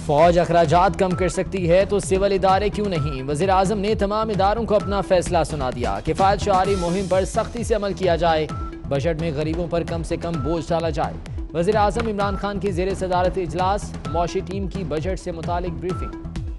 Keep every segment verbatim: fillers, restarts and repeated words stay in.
फौज अखराजात कम कर सकती है तो सिविल इदारे क्यों नहीं? वज़ीर आज़म ने तमाम इदारों को अपना फैसला सुना दिया। किफ़ायत शआरी मुहिम पर सख्ती से अमल किया जाए। बजट में गरीबों पर कम से कम बोझ डाला जाए। वज़ीर आज़म इमरान खान की ज़ेर सदारत इजलास, मौशी टीम की बजट से मुतालिक ब्रीफिंग।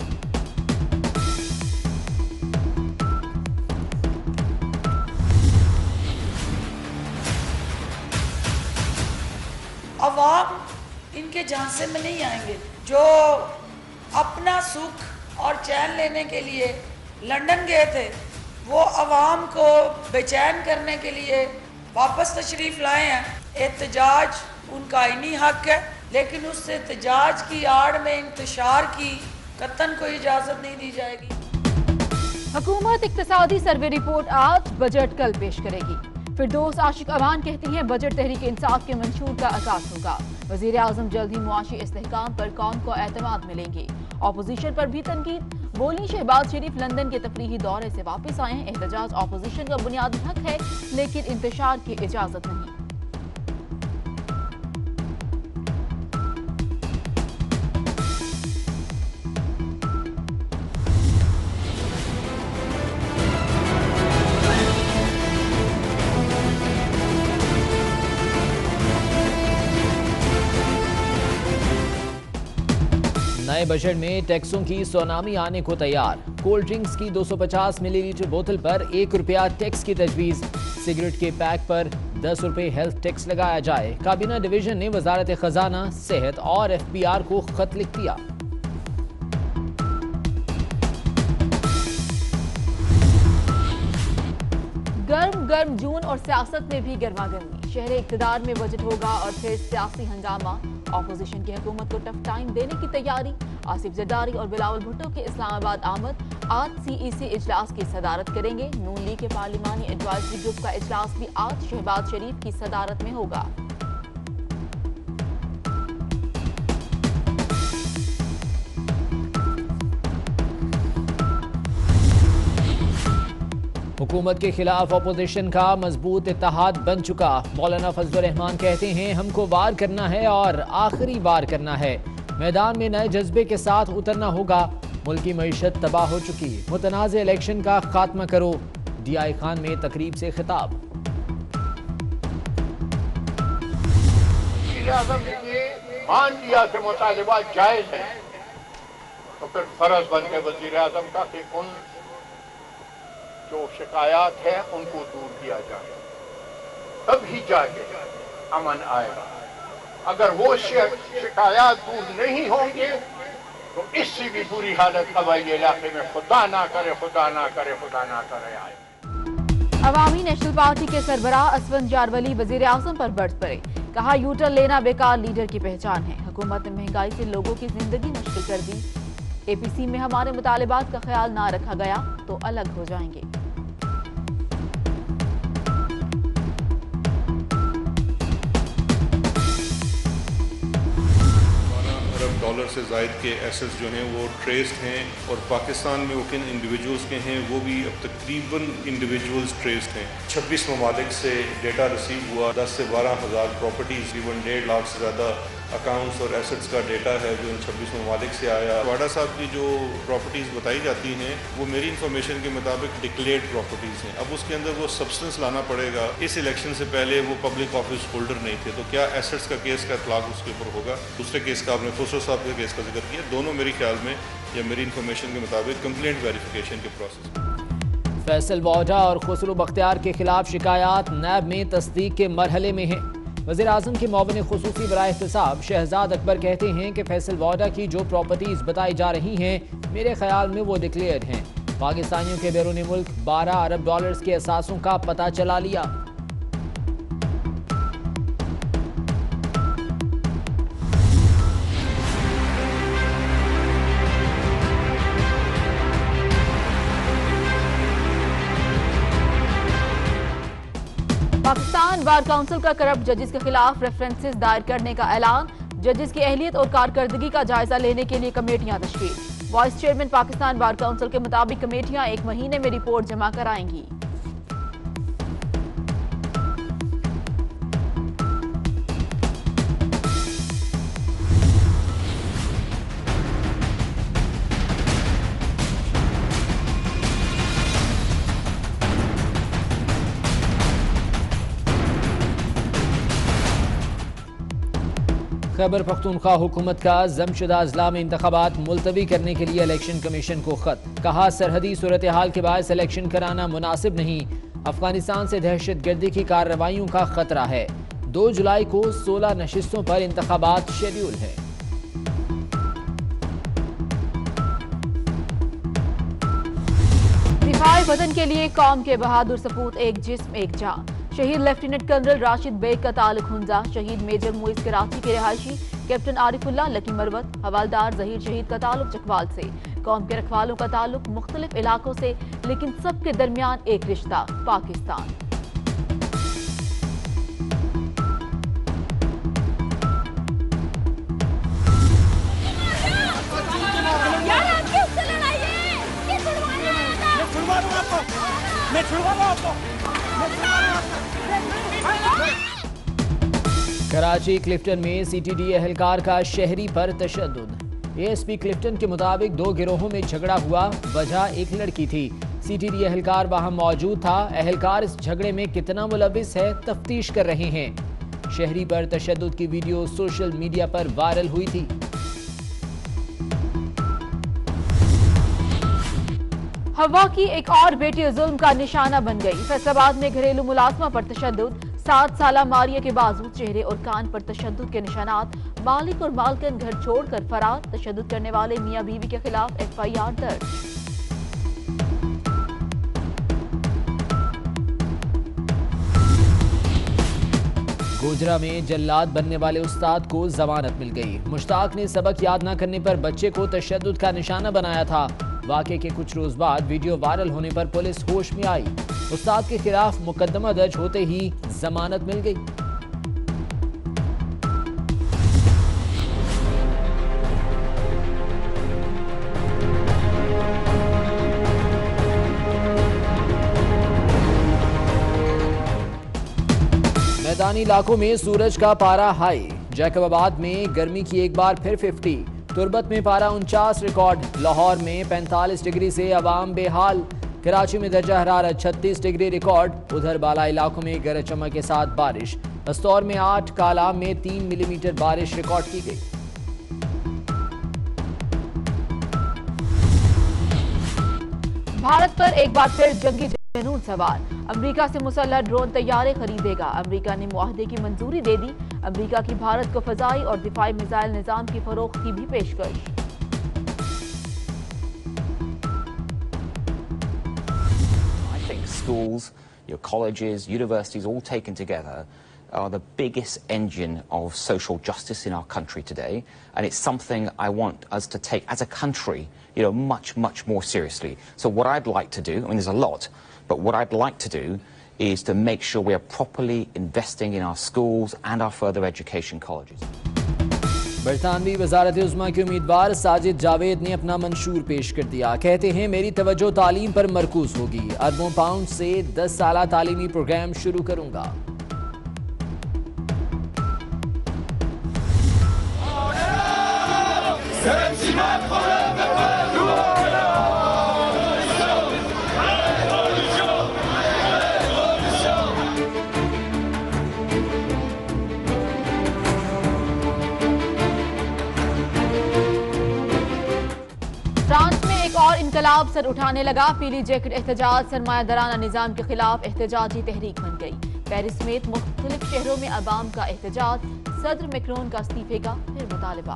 अवाम इनके झांसे में नहीं आएंगे। जो अपना सुख और चैन लेने के लिए लंदन गए थे, वो अवाम को बेचैन करने के लिए वापस तशरीफ़ लाए हैं। एहतजाज उनका आईनी हक है, लेकिन उस एहतजाज की आड़ में इंतशार की कतन कोई इजाज़त नहीं दी जाएगी। हुकूमत इक्तिसादी सर्वे रिपोर्ट आज, बजट कल पेश करेगी। फिरदौस आशिक अवान कहती हैं बजट तहरीक इंसाफ के मंशूर का आगाज होगा। वज़ीर आज़म जल्द ही मुआशी इस्तेहकाम पर कौम को एतमाद मिलेंगे। ऑपोजिशन पर भी तनकीद। बोली शहबाज शरीफ लंदन के तफरीही दौरे से वापस आए। एहतजाज ऑपोजिशन का बुनियादी हक है, लेकिन इंतशार की इजाजत नहीं। नए बजट में टैक्सों की सोनामी आने को तैयार। कोल्ड ड्रिंक्स की दो सौ पचास मिलीलीटर बोतल पर एक रुपया टैक्स की तजवीज़। सिगरेट के पैक पर दस रुपये हेल्थ टैक्स लगाया जाए। काबीना डिवीजन ने वजारत खजाना, सेहत और एफ पी आर को खत लिख दिया। गर्म गर्म जून और सियासत में भी गर्मा गर्मी। शहर इक़्तिदार में बजट होगा और फिर सियासी हंगामा। ऑपोजिशन की हुकूमत को टफ टाइम देने की तैयारी। आसिफ जरदारी और बिलावल भुट्टो के इस्लामाबाद आमद। आज सी ई सी इजलास की सदारत करेंगे। नून लीग के पार्लिमानी एडवाइजरी ग्रुप का इजलास भी आज शहबाज शरीफ की सदारत में होगा। हुकूमत के खिलाफ अपोजिशन का मजबूत इत्तेहाद बन चुका। मौलाना फजलुर रहमान कहते हैं हमको वार करना है और आखिरी वार करना है। मैदान में नए जज्बे के साथ उतरना होगा। मुल्क की मईशत तबाह हो चुकी। मुतनाज़ इलेक्शन का खात्मा करो। डी आई खान में तकरीब से खिताब। मान लिया कि मुतालिबा जायज है, तो फिर फर्ज बन के वजीर आजम का कि उन जो शिकायत है उनको दूर किया जाए, तभी जाके अमन आएगा। अगर वो शिकायत दूर नहीं होंगे तो इससे भी बुरी हालत हवाई इलाके में खुदा ना करे खुदा ना करे खुदा ना करे आए। अवामी नेशनल पार्टी के सरबराह असवन जारवली वजीर आजम पर बरस पड़े। कहा यूटर्न लेना बेकार लीडर की पहचान है। हुकूमत ने महंगाई से लोगों की जिंदगी मुश्किल कर दी। ए पी सी में हमारे मुतालिबात का ख्याल ना रखा गया तो अलग हो जाएंगे। डॉलर से जायद के एसेट्स जो हैं वो ट्रेस्ड हैं और पाकिस्तान में वो किन इंडिविजुअल्स के हैं वो भी अब तकरीबन इंडिविजुअल्स ट्रेस्ड हैं। छब्बीस ममालिक से डेटा रिसीव हुआ। दस से बारह हज़ार प्रॉपर्टीज़, तकरीबन डेढ़ लाख से ज़्यादा अकाउंट्स और एसेट्स का डेटा है जो इन छब्बीस ममालिक से आया। वाडा साहब की जो प्रॉपर्टीज़ बताई जाती हैं वो मेरी इन्फॉर्मेशन के मुताबिक डिक्लेयर्ड प्रॉपर्टीज़ हैं। अब उसके अंदर वो सब्सटेंस लाना पड़ेगा। इस इलेक्शन से पहले वो पब्लिक ऑफिस होल्डर नहीं थे, तो क्या एसेट्स का केस का इतलाक उसके ऊपर होगा? दूसरे केस का आपने खुसरो साहब के केस का जिक्र किया। दोनों मेरे ख्याल में या मेरी इन्फॉर्मेशन के मुताबिक कंप्लेंट वेरिफिकेशन के प्रोसेस। फैसल वाडा और खुसरो बख्तियार के खिलाफ शिकायत नैब में तस्दीक के मरहले में है। वज़ीर आज़म के मुआविन खुसूसी बराए एहतसाब शहजाद अकबर कहते हैं कि फैसल वाडा की जो प्रॉपर्टीज़ बताई जा रही हैं मेरे ख्याल में वो डिक्लेयर्ड हैं। पाकिस्तानियों के बैरून मुल्क बारह अरब डॉलर्स के असासों का पता चला लिया। पाकिस्तान बार काउंसिल का करप्ट जजेस के खिलाफ रेफरेंसेस दायर करने का ऐलान। जजेस की अहलियत और कारकर्दगी का जायजा लेने के लिए कमेटियां तश्कील। Vice chairman Pakistan bar council के मुताबिक कमेटियां एक महीने में रिपोर्ट जमा कराएंगी। खैबर पख्तूनख्वा हुकूमत का जमशुदा अजला में इंतखाबात मुलतवी करने के लिए इलेक्शन कमीशन को खत। कहा सरहदी सूरत हाल के बायस इलेक्शन कराना मुनासिब नहीं। अफगानिस्तान से दहशत गर्दी की कार्रवाइयों का खतरा है। दो जुलाई को सोलह नशिस्तों पर इंतखाबात शेड्यूल है। दिफाए वतन के लिए कौम के बहादुर सपूत, एक जिस्म एक जान। शहीद लेफ्टिनेंट कर्नल राशिद बेग का ताल्लुक हुंजा। शहीद मेजर मुइज कराची के रिहायशी कैप्टन आरिफुल्लाह लकी मरवत। हवालदार जहीर शहीद का ताल्लुक चकवाल से। कौम के रखवालों का ताल्लुक मुख्तलिफ इलाकों से, लेकिन सबके दरमियान एक रिश्ता, पाकिस्तान। मैं छुड़वाऊंगा आपको। कराची क्लिफ्टन में सीटीडी एहलकार का शहरी पर तशद्दुद। एएसपी क्लिफ्टन के मुताबिक दो गिरोहों में झगड़ा हुआ, वजह एक लड़की थी। सीटीडी एहलकार वहां मौजूद था। एहलकार इस झगड़े में कितना मुलविस है तफ्तीश कर रहे हैं। शहरी पर तशद्दुद की वीडियो सोशल मीडिया पर वायरल हुई थी। हवा की एक और बेटी जुल्म का निशाना बन गई। फैसलाबाद में घरेलू मुलाजमा पर तशद्दुद। सात साला मारिया के बाजू, चेहरे और कान पर तशद्दुद के निशानात। मालिक और मालकिन घर छोड़कर फरार। तशद्दुद करने वाले मियां बीवी के खिलाफ एफ आई आर दर्ज। गोजरा में जल्लाद बनने वाले उस्ताद को जमानत मिल गई। मुश्ताक ने सबक याद न करने पर बच्चे को तशद्दुद का निशाना बनाया था। वाक़े के कुछ रोज बाद वीडियो वायरल होने पर पुलिस होश में आई। उस्ताद के खिलाफ मुकदमा दर्ज होते ही जमानत मिल गई। मैदानी इलाकों में सूरज का पारा हाई। जैकबाबाद में गर्मी की एक बार फिर फिफ्टी। तुर्बत में पारा उनचास रिकॉर्ड। लाहौर में पैंतालीस डिग्री से अवाम बेहाल। कराची में दर्जा हरारत छत्तीस डिग्री रिकॉर्ड। उधर बाला इलाकों में गरज चमक के साथ बारिश। बस्तौर में आठ, कालाम में तीन मिलीमीटर बारिश रिकॉर्ड की गई। भारत पर एक बार फिर जंगी जनून सवार। अमेरिका से मुसल्लह ड्रोन तैयारे खरीदेगा। अमेरिका ने मुआहदे की मंजूरी दे दी। अमेरिका की भारत को फजाई और दिफाई मिसाइल निजाम की फरोख्त की भी पेशकश। I think schools, your colleges, universities all taken together are the biggest engine of social justice in our country today, and it's something I want us to take as a country, you know, much, much more seriously. So what I'd like to do, I mean, there's a lot, but what I'd like to do is to make sure we are properly investing in our schools and our further education colleges. बरतानवी वजारत उज़्मा के उम्मीदवार साजिद जावेद ने अपना मंशूर पेश कर दिया। कहते हैं मेरी तवज्जो तालीम पर मरकूज होगी। अरबों पाउंड से दस साला तालीमी प्रोग्राम शुरू करूंगा। फ्रांस में एक और इनकलाब सर उठाने लगा। पीली जैकेट एहतजाज सरमायादाराना निजाम के खिलाफ एहतजाजी तहरीक बन गई। पेरिस समेत मुख्तलिफ शहरों में अवाम का एहतजाज। सदर मैक्रोन का इस्तीफे का फिर मुतालबा।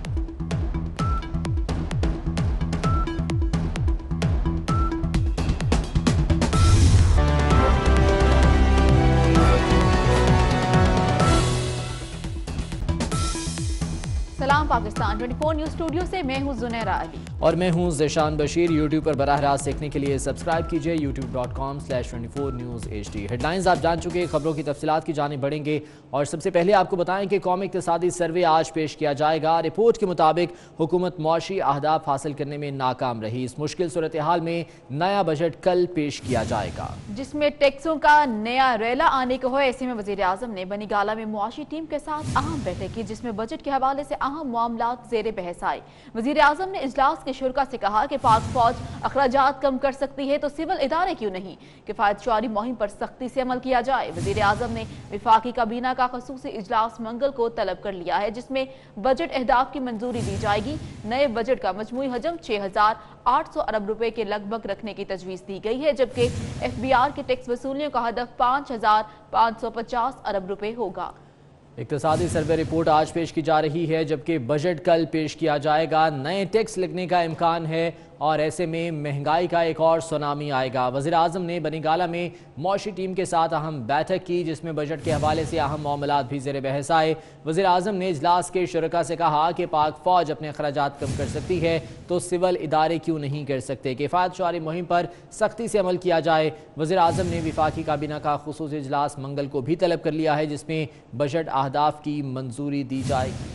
सलाम पाकिस्तान चौबीस न्यूज स्टूडियो से मैं हूं जुनैरा अली और मैं हूं ज़ेशान बशीर। यूट्यूब पर बराह रास्त देखने के लिए सब्सक्राइब कीजिए YouTube dot com slash twenty four news H D. Headlines आप जान चुके, खबरों की तफसीलात की जाने बढ़ेंगे और सबसे पहले आपको बताएं कि कौमी इक़्तिसादी सर्वे आज पेश किया जाएगा। रिपोर्ट के मुताबिक हुकूमत मुआशी अहदाफ हासिल करने में नाकाम रही। इस मुश्किल सूरत हाल में नया बजट कल पेश किया जाएगा, जिसमें टैक्सों का नया रेला आने को है। ऐसे में वज़ीर आज़म ने बनी गाला में मुआशी टीम के साथ अहम बैठक की, जिसमें बजट के हवाले से अहम मामलात ज़ेरे बहस आए। वज़ीर आज़म ने इजलास के के शुरा से कहा कि पाक फौज अखराजात कम कर सकती है तो सिविल इदारे क्यों नहीं। किफायतशुमारी मुहिम पर सख्ती से अमल किया जाए। वज़ीर आज़म ने विफाकी काबीना का खसूसी इजलास मंगल को तलब कर लिया है, जिसमें बजट अहदाफ की मंजूरी दी जाएगी। नए बजट का मजमूई हजम छह हजार आठ सौ अरब रुपए के लगभग रखने की तजवीज़ दी गई है, जबकि एफ बी आर के टैक्स वसूलियों का हदफ पाँच हजार पाँच सौ पचास अरब रुपए होगा। इक्तिसादी सर्वे रिपोर्ट आज पेश की जा रही है, जबकि बजट कल पेश किया जाएगा। नए टैक्स लगने का इम्कान है और ऐसे में महंगाई का एक और सुनामी आएगा। वज़ीर आज़म ने बनीगाला में मौशी टीम के साथ अहम बैठक की, जिसमें बजट के हवाले से अहम मामलात भी ज़ेर बहस आए। वज़ीर आज़म ने इजलास के शुरका से कहा कि पाक फ़ौज अपने अखराजात कम कर सकती है तो सिविल इदारे क्यों नहीं कर सकते। किफ़ायतशुमारी मुहिम पर सख्ती से अमल किया जाए। वज़ीर आज़म ने विफाकी काबीना का खुसूसी इजलास मंगल को भी तलब कर लिया है, जिसमें बजट अहदाफ की मंजूरी दी जाएगी।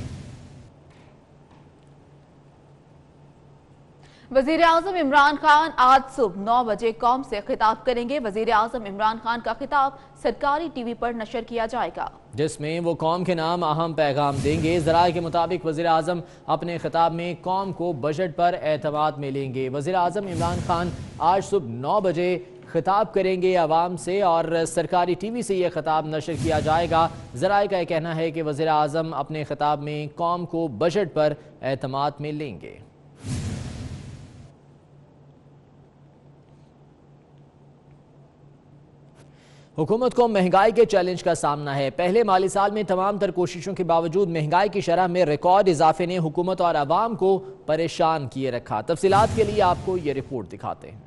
वज़ीर आज़म इमरान खान आज सुबह नौ बजे कौम से खिताब करेंगे। वज़ीर आज़म इमरान खान का खिताब सरकारी टीवी पर नशर किया जाएगा, जिसमें वो कौम के नाम अहम पैगाम देंगे। ज़राए के मुताबिक वज़ीर आज़म अपने खिताब में कौम को बजट पर एतमाद में लेंगे। वज़ीर आज़म इमरान खान आज सुबह नौ बजे खिताब करेंगे आवाम से और सरकारी टीवी से यह खिताब नशर किया जाएगा। ज़राए का कहना है कि वज़ीर आज़म अपने खिताब में कौम को बजट पर एतमाद में लेंगे। हुकूमत को महंगाई के चैलेंज का सामना है। पहले माली साल में तमाम तर कोशिशों के बावजूद महंगाई की शरह में रिकॉर्ड इजाफे ने हुकूमत और आवाम को परेशान किए रखा। तफसीलात के लिए आपको ये रिपोर्ट दिखाते हैं।